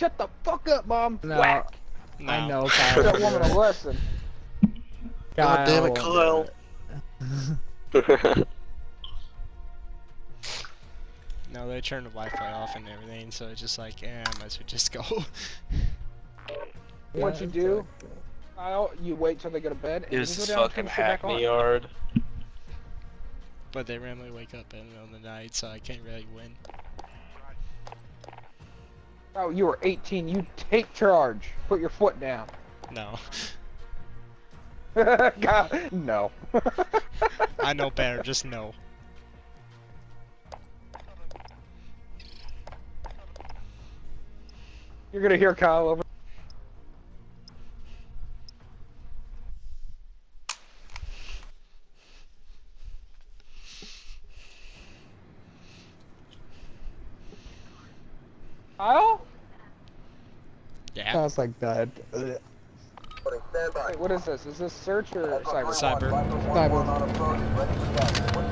Shut the fuck up, Mom. No. Whack. No. I know, Teach Kyle. that woman a lesson. God damn it, Kyle. Kyle. No, they turned the Wi-Fi off and everything, so it's just like, I might as well just go. What you do, Kyle, you wait till they go to bed, and Here's you this go down and fucking turn the shit back hackney on. yard. But they randomly wake up in the middle of the night, so I can't really win. Oh, you were 18. You take charge. Put your foot down. No. God, no. I know better, just no. You're gonna hear Kyle over. Kyle? Yeah. Sounds like that. Wait, what is this? Is this search or cyber? Cyber. Cyber.